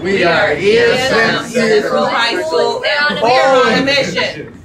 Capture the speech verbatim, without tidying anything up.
We are E S M Central High School, and we're on a mission.